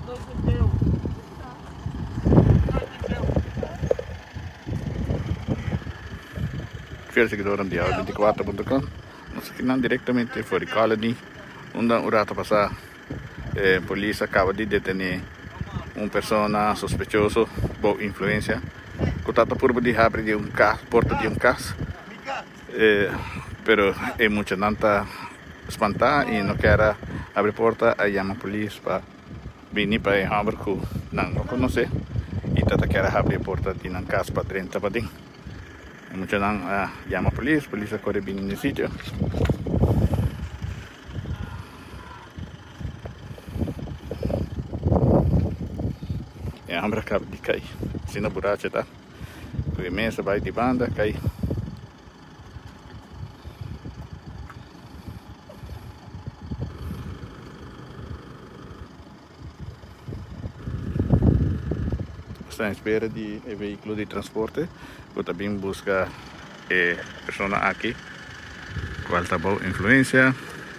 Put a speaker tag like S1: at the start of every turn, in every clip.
S1: Fiel seguidor di Diario24.com. Nos ficam diretamente fuori Colony. Una orata passata, polizia acaba di detenere una persona sospettosa di influenza. Contato pur di aprire un caso, porta di un caso, però è molto tanta spantata e non quer aprire porta e chiama polizia per venire per il hamburger che non lo conosce e tata quer aprire porta di un caso per 30 padin. E molto non chiama polizia corre bene nel sitio. E hamburger acaba di cair. Sina buraca tá? Com imensa vai de banda, cai. Está em espera de veículo de transporte. Eu também busca pessoa aqui. Qual está boa influência.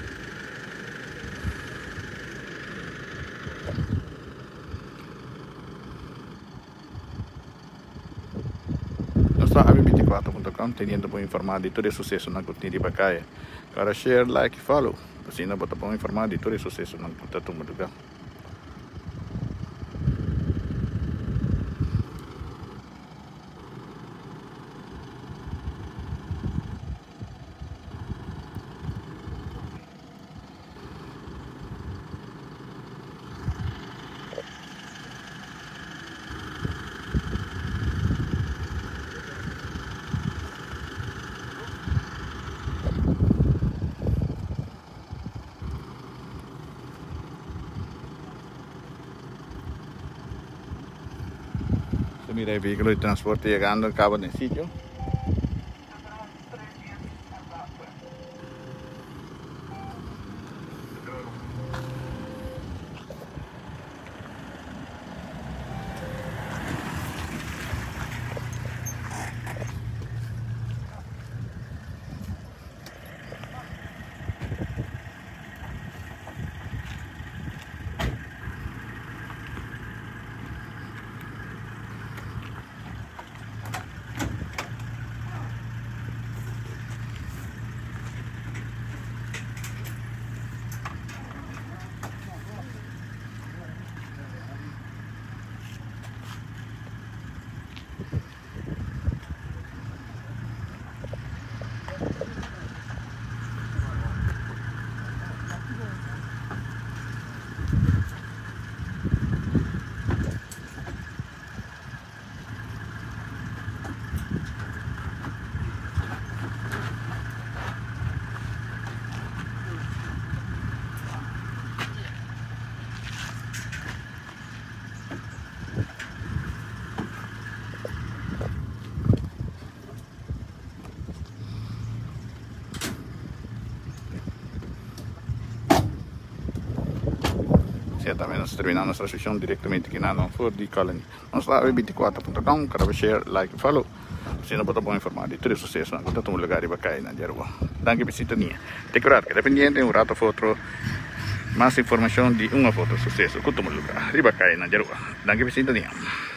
S1: Diario24.com teniendo bom informado de todo o sucesso na Cotinha de Bacaia. Para share, like e follow. Assim não bota bom informado de todo o sucesso na Cotinha de Bacaia. Mira el vehículo de transporte llegando, acaba del sitio. Também nós terminamos nossa sessão diretamente aqui na Ford de Colony. Nós lá Diario24.com, cada share, like e follow. Se não botar bom informado de todo o sucesso, não todo lugar de Bacaia na Diario. Danke por sintonia. Decorar que dependente um rato foto mais informação de uma foto sucesso, todo lugar de Bacaia na Diario. Danke por sintonia.